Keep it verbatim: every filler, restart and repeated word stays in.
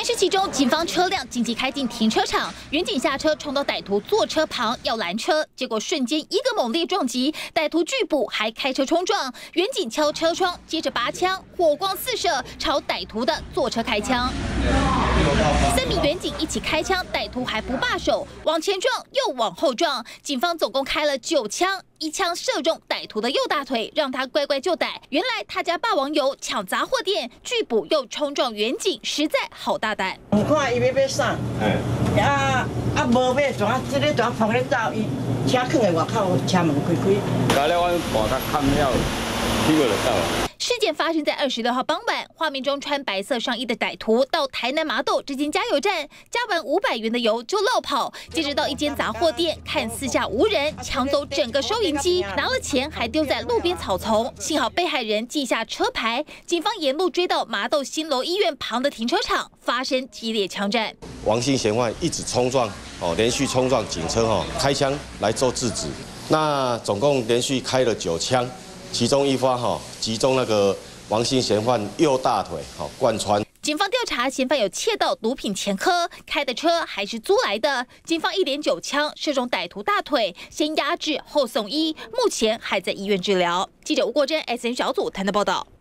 监视其中，警方车辆紧急开进停车场，远警下车冲到歹徒坐车旁要拦车，结果瞬间一个猛烈撞击，歹徒拒捕，还开车冲撞，远警敲车窗，接着拔枪，火光四射，朝歹徒的坐车开枪。三名远警一起开枪，歹徒还不罢手，往前撞又往后撞，警方总共开了九枪。 一枪射中歹徒的右大腿，让他乖乖就逮。原来他家霸王油抢杂货店，拒捕又冲撞远警，实在好大胆。 唔看伊要要啥，哎，啊啊无买怎啊？这个怎啊碰咧走？伊车囥在外口，车门开开。 加了我把他看了，结果就走了。 事件发生在二十六号傍晚，画面中穿白色上衣的歹徒到台南麻豆这间加油站加完五百元的油就落跑，接着到一间杂货店看四下无人，抢走整个收银机，拿了钱还丢在路边草丛。幸好被害人记下车牌，警方沿路追到麻豆新楼医院旁的停车场，发生激烈枪战。 王姓嫌犯一直冲撞，哦，连续冲撞警车，哦，开枪来做制止。那总共连续开了九枪。 其中一发哈击中那个王姓嫌犯右大腿，好贯穿。 警方调查嫌犯有窃盗毒品前科，开的车还是租来的。警方一连九枪射中歹徒大腿，先压制后送医，目前还在医院治疗。记者吴国珍 S N 小组台的报道。